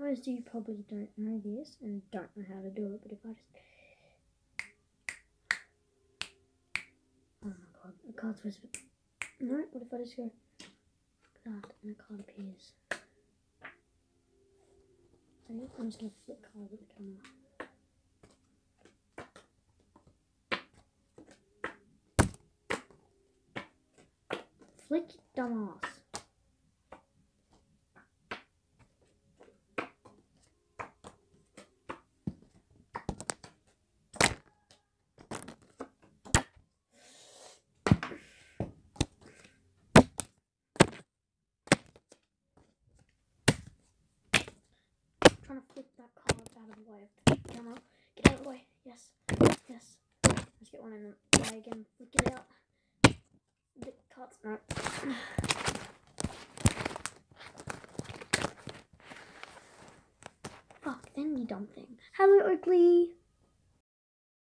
Most of you probably don't know this and don't know how to do it, but if I just... Oh my god, the card's whispered. No, what if I just go that and a card appears? Ready? I'm just going to flip cards at the camera. Flick, dumbass. Trying to flick that card out of the way of the camera. Get out of the way. Yes. Yes. Let's get one in the way again. Flick it out. The cards. No. Fuck, then you dumb thing. Hello, Oakley.